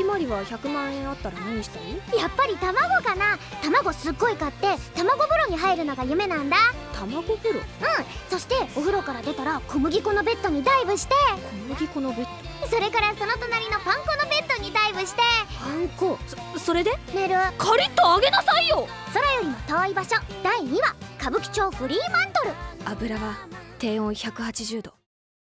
きまりは100万円あったら何したい？ やっぱり卵かな。卵すっごい買って卵風呂に入るのが夢なんだ。 卵風呂？ そしてお風呂から出たら小麦粉のベッドにダイブして、 小麦粉のベッド？ それからその隣のパン粉のベッドにダイブして、 パン粉？それで寝る。 カリッと揚げなさいよ。 空よりも遠い場所第2話、歌舞伎町フリーマントル。 油は低温180度。